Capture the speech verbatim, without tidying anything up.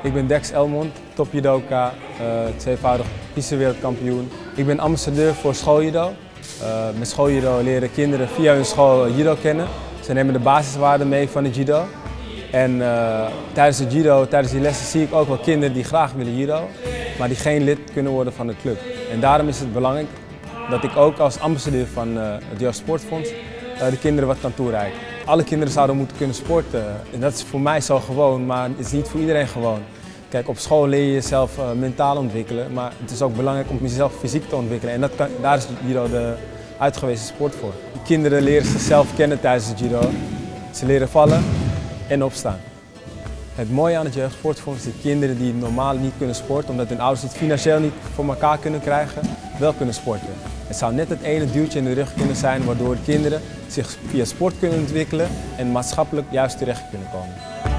Ik ben Dex Elmond, top judoka, uh, tweevoudig vice-wereldkampioen. Ik ben ambassadeur voor schooljudo. Uh, met schooljudo leren kinderen via hun school judo kennen. Ze nemen de basiswaarden mee van het judo. En uh, tijdens het judo, tijdens die lessen zie ik ook wel kinderen die graag willen judo, maar die geen lid kunnen worden van de club. En daarom is het belangrijk dat ik ook als ambassadeur van uh, het Jeugd Sportfonds uh, de kinderen wat kan toereiken. Alle kinderen zouden moeten kunnen sporten. En dat is voor mij zo gewoon, maar het is niet voor iedereen gewoon. Kijk, op school leer je jezelf uh, mentaal ontwikkelen, maar het is ook belangrijk om jezelf fysiek te ontwikkelen. En dat kan, daar is judo de uitgewezen sport voor. De kinderen leren zichzelf kennen tijdens het judo. Ze leren vallen en opstaan. Het mooie aan het Jeugd Sportfonds is dat kinderen die normaal niet kunnen sporten, omdat hun ouders het financieel niet voor elkaar kunnen krijgen, wel kunnen sporten. Het zou net het ene duwtje in de rug kunnen zijn waardoor kinderen zich via sport kunnen ontwikkelen en maatschappelijk juist terecht kunnen komen.